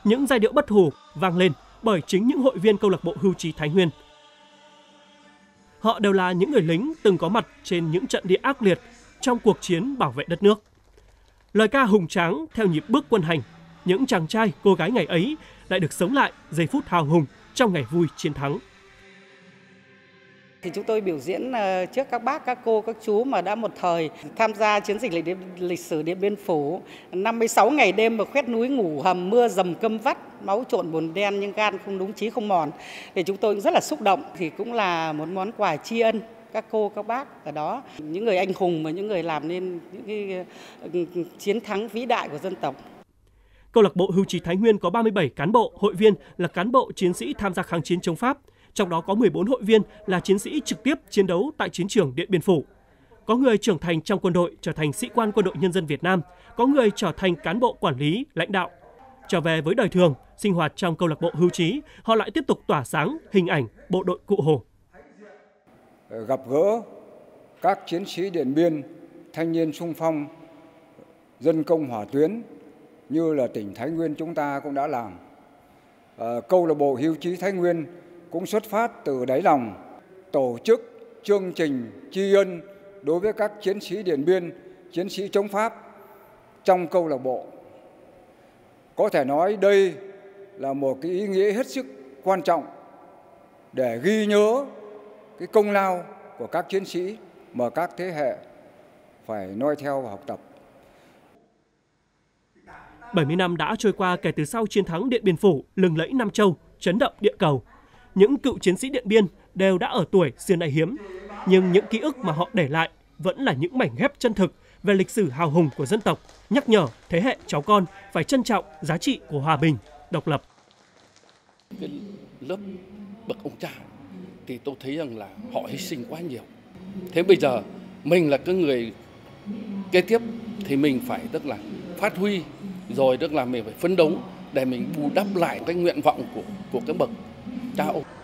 Những giai điệu bất hủ vang lên bởi chính những hội viên câu lạc bộ hưu trí Thái Nguyên. Họ đều là những người lính từng có mặt trên những trận địa ác liệt trong cuộc chiến bảo vệ đất nước. Lời ca hùng tráng theo nhịp bước quân hành, những chàng trai, cô gái ngày ấy lại được sống lại giây phút hào hùng trong ngày vui chiến thắng. Thì chúng tôi biểu diễn trước các bác, các cô, các chú mà đã một thời tham gia chiến dịch lịch sử Điện Biên Phủ, 56 ngày đêm mà khoét núi ngủ hầm, mưa dầm cơm vắt, máu trộn bùn đen nhưng gan không đúng chí không mòn. Thì chúng tôi rất là xúc động, thì cũng là một món quà tri ân các cô, các bác ở đó, những người anh hùng mà những người làm nên những cái chiến thắng vĩ đại của dân tộc. Câu lạc bộ hưu trí Thái Nguyên có 37 cán bộ, hội viên là cán bộ chiến sĩ tham gia kháng chiến chống Pháp. Trong đó có 14 hội viên là chiến sĩ trực tiếp chiến đấu tại chiến trường Điện Biên Phủ. Có người trưởng thành trong quân đội trở thành sĩ quan Quân đội Nhân dân Việt Nam, có người trở thành cán bộ quản lý, lãnh đạo. Trở về với đời thường, sinh hoạt trong câu lạc bộ hưu trí, họ lại tiếp tục tỏa sáng hình ảnh bộ đội Cụ Hồ. Gặp gỡ các chiến sĩ Điện Biên, thanh niên xung phong, dân công hỏa tuyến như là tỉnh Thái Nguyên chúng ta cũng đã làm. Câu lạc bộ hưu trí Thái Nguyên cũng xuất phát từ đáy lòng, tổ chức chương trình tri ân đối với các chiến sĩ Điện Biên, chiến sĩ chống Pháp trong câu lạc bộ. Có thể nói đây là một cái ý nghĩa hết sức quan trọng để ghi nhớ cái công lao của các chiến sĩ mà các thế hệ phải noi theo và học tập. 70 năm đã trôi qua kể từ sau chiến thắng Điện Biên Phủ lừng lẫy Nam Châu, chấn động địa cầu. Những cựu chiến sĩ Điện Biên đều đã ở tuổi xưa nay hiếm, nhưng những ký ức mà họ để lại vẫn là những mảnh ghép chân thực về lịch sử hào hùng của dân tộc, nhắc nhở thế hệ cháu con phải trân trọng giá trị của hòa bình, độc lập. Cái lớp bậc ông cha thì tôi thấy rằng là họ hy sinh quá nhiều. Thế bây giờ mình là cái người kế tiếp thì mình phải tức là phát huy, rồi tức là mình phải phấn đấu để mình bù đắp lại cái nguyện vọng của cái bậc cha ông.